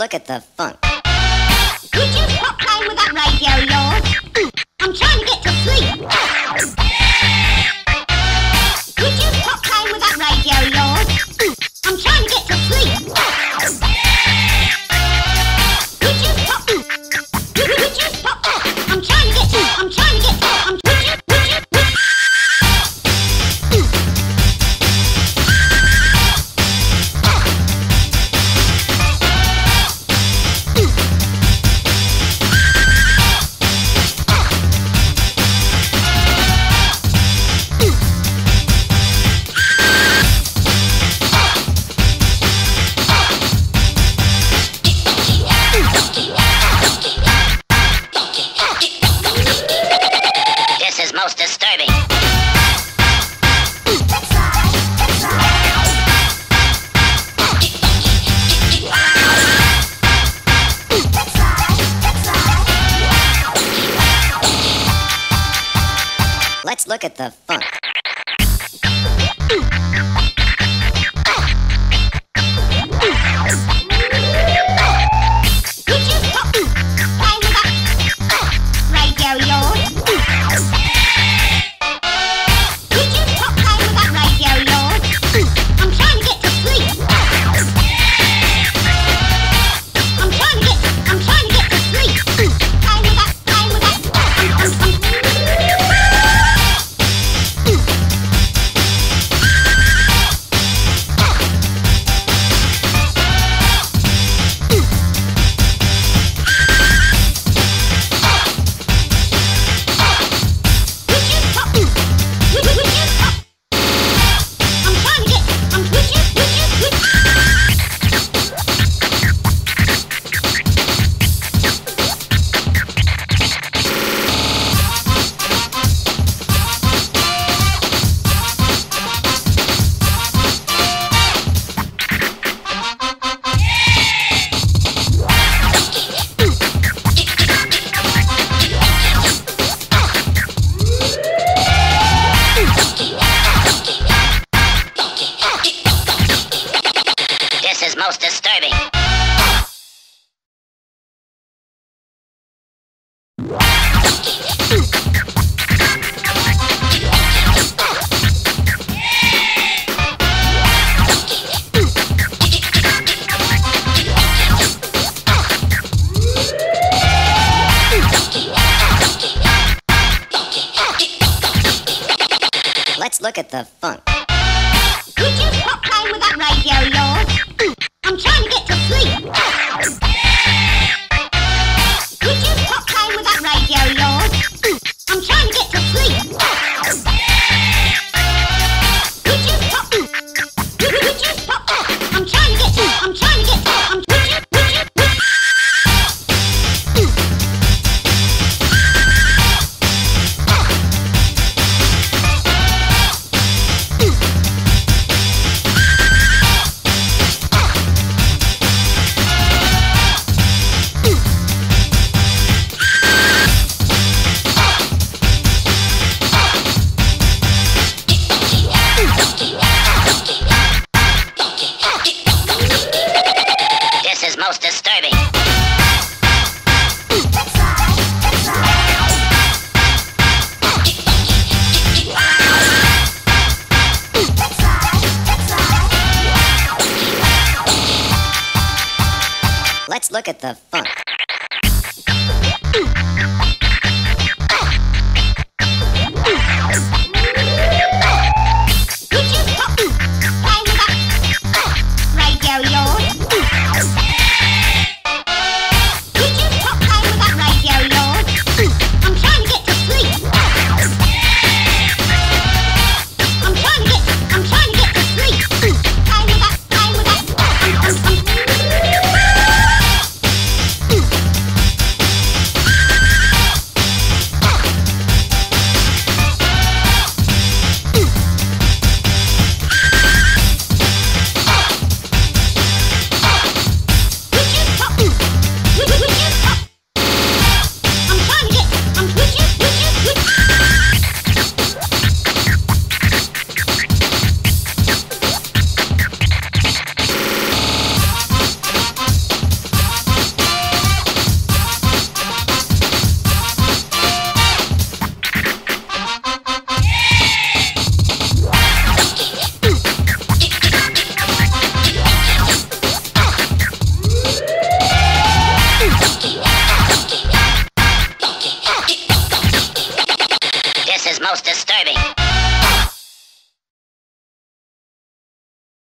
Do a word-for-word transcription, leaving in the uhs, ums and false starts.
look at the funk. Could you stop playing with that radio of yours? I'm trying to get to sleep. Could you stop playing with that radio of yours? I'm trying to get to sleep. Could you stop? Could, could you stop? I'm trying to get to. I'm trying to get to. I'm. Could you? Could you? Could most disturbing. Let's look at the funk. Could you stop playing with that radio of yours? This is most disturbing. Let's look at the funk. Could you stop playing with that radio of yours? I'm trying to get to sleep. Could you stop playing with that radio of yours? I'm trying to get to sleep. Could you stop? Could, could you stop? I'm trying to get to. I'm trying to get to. I'm. Could you? Could you? Could most disturbing. Let's look at the funk.